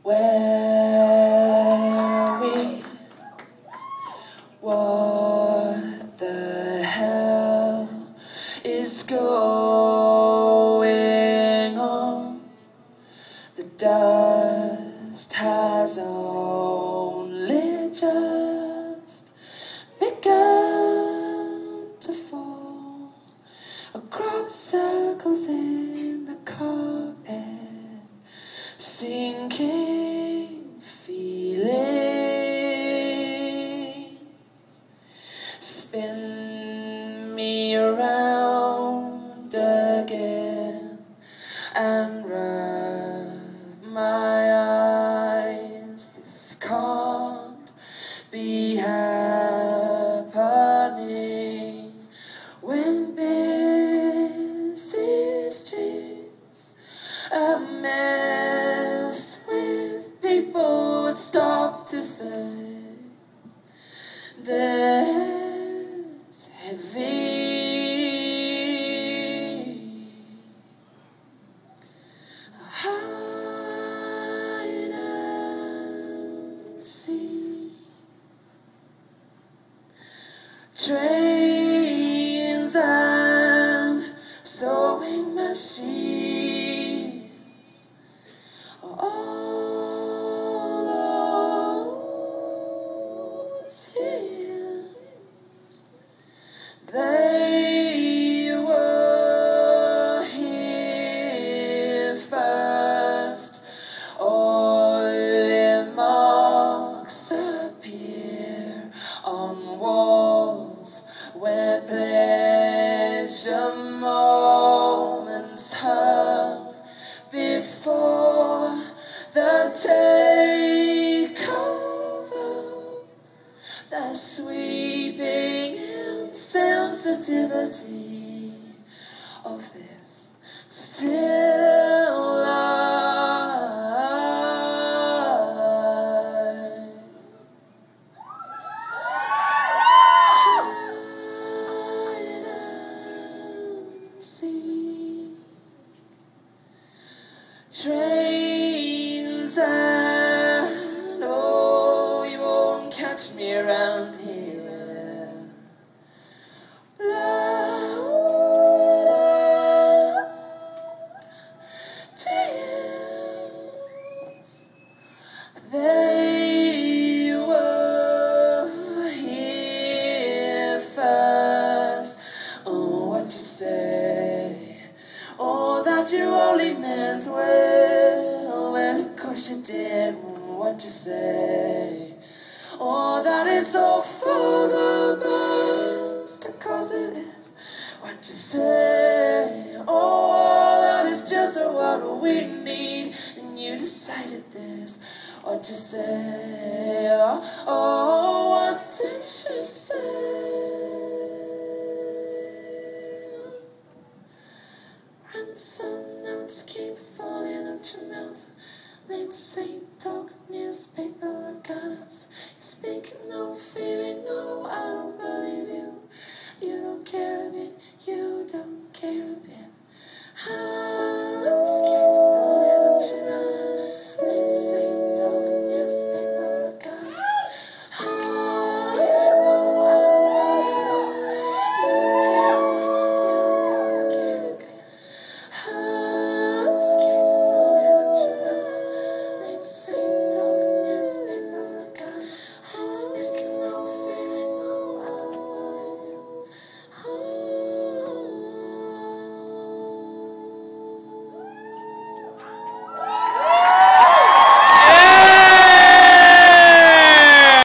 Where we? What the hell is going on? The dust has only just begun to fall. A crop circles in the carpet, sinking feelings spin me around again and rub my eyes. This can't be happening when busy streets, a mess with people, would stop to say that's heavy. Hide and seek. Trains and sewing machines, all those hills, they were here first. Oil marks appear on walls where pleasure moments hung before the takeover. The sweeping insensitivity of this still life. Hide and seek. Trains and oh, you won't catch me around here. Blood and tears, they were here first. Oh, what you say? Oh, that you only meant well, well, of course you did. What you say? Oh, that it's all for the best, of course it is. What you say? Oh, that is just what we need, and you decided this. What you say? Oh, what did you say? Ransom notes keep falling out your mouth. They'd say